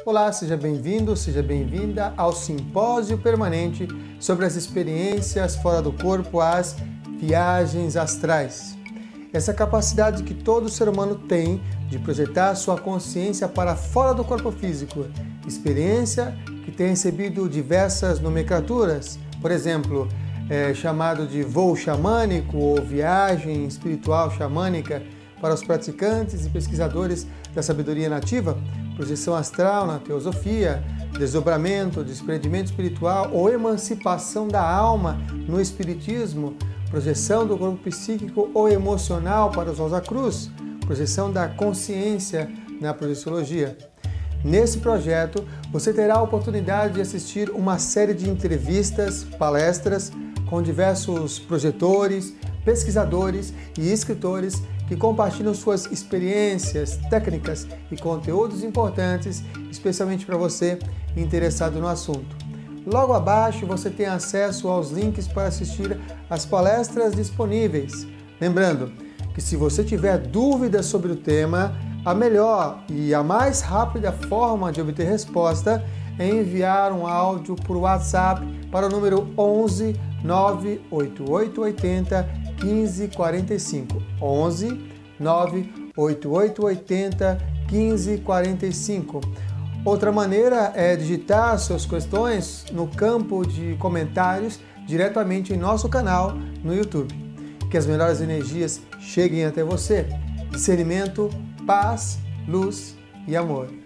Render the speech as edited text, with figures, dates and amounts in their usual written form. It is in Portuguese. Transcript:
Olá, seja bem-vindo, seja bem-vinda ao Simpósio Permanente sobre as experiências fora do corpo, as viagens astrais. Essa capacidade que todo ser humano tem de projetar sua consciência para fora do corpo físico, experiência que tem recebido diversas nomenclaturas, por exemplo, chamado de voo xamânico ou viagem espiritual xamânica para os praticantes e pesquisadores da sabedoria nativa, projeção astral na teosofia, desdobramento, desprendimento espiritual ou emancipação da alma no espiritismo, projeção do corpo psíquico ou emocional para os Rosa Cruz, projeção da consciência na projeciologia. Nesse projeto, você terá a oportunidade de assistir uma série de entrevistas, palestras com diversos projetores, pesquisadores e escritores que compartilham suas experiências, técnicas e conteúdos importantes, especialmente para você interessado no assunto. Logo abaixo você tem acesso aos links para assistir às palestras disponíveis. Lembrando que se você tiver dúvidas sobre o tema, a melhor e a mais rápida forma de obter resposta é enviar um áudio por WhatsApp para o número 11 98880 1545. 11 98880 1545. Outra maneira é digitar suas questões no campo de comentários diretamente em nosso canal no YouTube. Que as melhores energias cheguem até você. Discernimento, paz, luz e amor.